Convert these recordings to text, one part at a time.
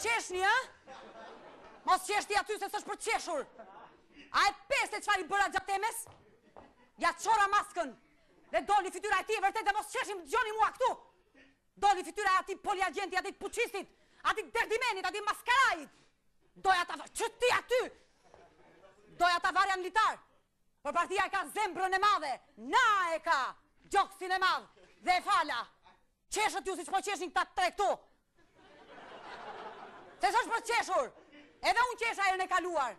qeshni, Mos qeshti aty se s'është për qeshur. A e peste çfarë i bëra gjatë temës? Ja çora maskën. Dhe doli fytyra e tij e vërtet dhe mos qeshim dëgjoni mua këtu. Doli fytyra e atij poliagenti, atij puçistit, atij derdimenit, atij maskarajit. Doja ta që ti aty. Doja ta varja militar. Por partia e ka zembrën e madhe. Na e ka gjoksin e madh. Dhe e fala. Qeshët ju si që po qeshin këta tre këtu. Se s'është për qeshur. Edhe unë qesha erën e kaluar.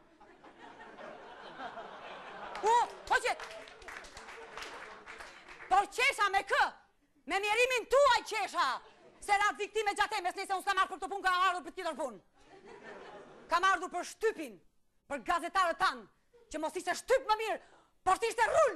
Po që... Por qesha me kë. Me mjerimin tuaj qesha. Se ratë viktime gjatemes, nëse unë s'kam ardhur për këtë punë, kam ardhur për tjetër punë. Kam ardhur për shtypin, për gazetarët tanë, që mos ishte shtyp më mirë, por t'ishte rull.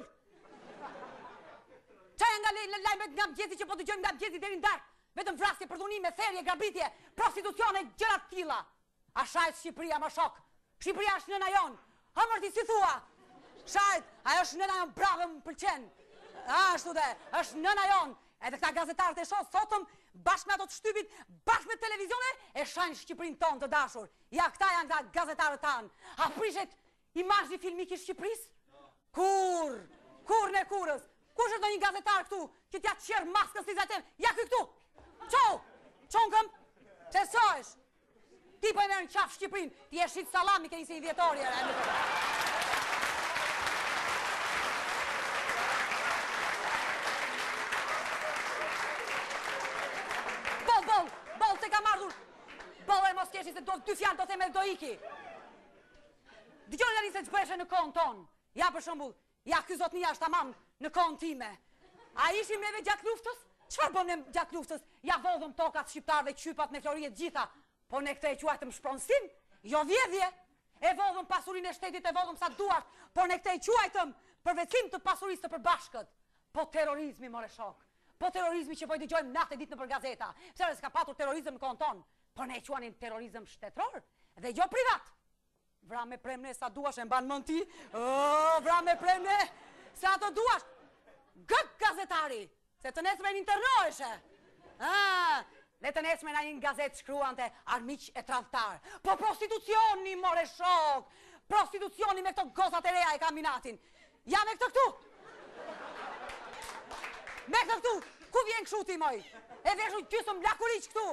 Qaja nga lajmet nga mëgjesi që po dëgjojmë nga mëgjesi deri në darkë, vetëm vrasje, përdhunime, therje, grabitje, prostitucione, gjëra të tilla. A shajt Shqipëria më shok. Shqipëria është nëna jonë. Hëmërti si thua. Shajt, ajo është nëna jonë, bravo, më pëlqen. Ashtu dhe, është nëna jonë. Edhe këta gazetarët e shoh sotëm, bashkë me ato të shtypit, bashkë me televizione, e shajnë Shqipërinë tonë të dashur. Ja, këta janë këta gazetarët tanë. A prishet imazhi filmik i Shqipërisë? Kur në kurës. Kush është ndonjë gazetar këtu që t'ja qerr maskën si zatem? Ja ky këtu. Çau. Çonkëm. Se sosh. Ti po e merr në qafë Shqipërinë, ti e shit sallami ke nisi vjetori. Boll, se kam ardhur. Boll e mos keshi se do dy fjalë do them edhe do iki. Dëgjoni tani se ç'bëshe në kohën tonë. Ja për shembull, ja ky zotnia është tamam në kohën time. A ishim neve gjatë luftës? Çfarë bëm ne gjatë luftës? Ja vodhëm tokat shqiptarëve, qypat me florije gjitha. Po ne këtë e quajtëm shpronësim, jo vjedhje. E vodhëm pasurinë e shtetit, e vodhëm sa duart, por ne këtë e quajtëm përvecim të pasurisë të përbashkët. Po terrorizmi more shok. Po terrorizmi që po i dëgjojmë natë e ditë nëpër gazeta. Pse s'ka patur terrorizëm në kohën tonë? Po ne e quanin terrorizëm shtetëror dhe jo privat. Vra me premne sa duash, e mban mend ti? Vra me premne sa të duash. Gëk gazetari, se të nesme internoheshe. Dhe të nesme na një gazet shkruante armiq e tradhtar. Po prostitucioni more shok. Prostitucioni me këto gozat e reja e kaminatin. Ja me këtë këtu. Me këtë këtu. Ku vjen këshuti moj? E veshu gjysëm lakuriq këtu.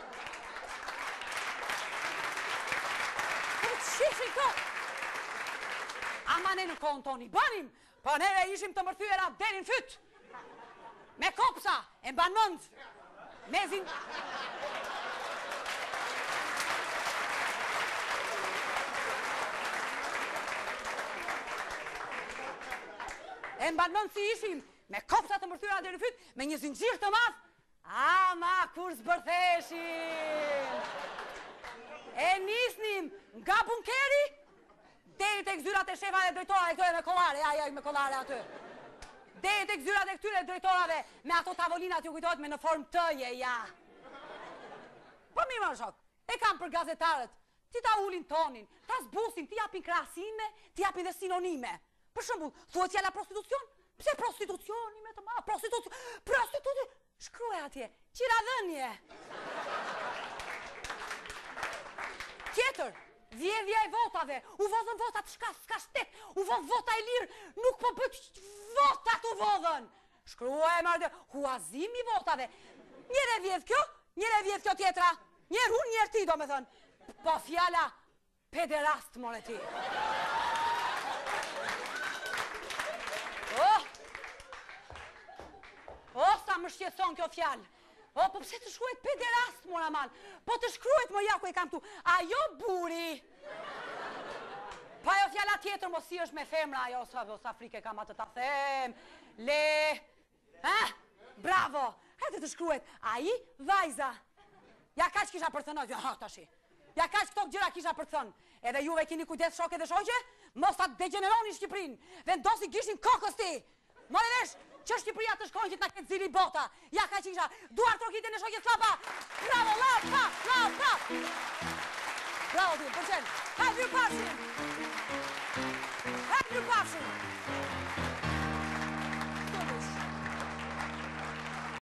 Po qishin këto. Ama ne në kohën toni banim. Po nere ishim të mërthyera deri në fyt. Me kopsa, e mban mend. Mezin... E mban mend si ishim, me kopsa të mërthyera deri në fyt, me një zinxhir të madh. Ama kur zbërtheshim. E nisnim nga bunkeri deri tek zyrat e shefave dhe drejtorave, këto e me kollare, ja me kollare aty. Deri tek zyrat e këtyre drejtorave me ato tavolinat ju kujtohet me në formë tëje, ja. Po mirë më shok, e kam për gazetarët, ti ta ulin tonin, ta zbusin, ti japin krahasime, ti japin dhe sinonime. Për shembull, thuhet fjala prostitucion? Pse prostitucioni me të madh? Prostitucion, shkruaj atje, qiradhënie. Tjetër, vjedhja e votave, u vodhën votat, s'ka shtet, u vodh vota e lirë, nuk po bëj votat u vodhën. Shkruaj marrë, huazimi votave. Njëre vjedh kjo tjetra, njerë unë njerë ti do me thënë. Po fjala pederast more ti. Sa më shqetëson kjo fjalë. Po pse të shkruhet pederast, mora mal? Po të shkruhet, mo ja ku e kam tu. Ajo buri. Pa jo fjala tjetër, mos si është me femra, ajo sa frike kam atë ta them. Bravo. Hajde të shkruhet. Ai vajza. Ja kaq kisha për thënë, tashi. Ja kaq këto gjëra kisha për thënë. Edhe juve keni kujdes shokë dhe shoqe, mos ta degeneroni Shqipërinë. Vendosi gishin kokës ti. More vesh, që Shqipëria të shkojnë që t'na ketë zili bota. Ja ka qisha, duar trokite në shokjes klapa. Bravo, lapa. Bravo ti, përqen. Hajde ju pafshim.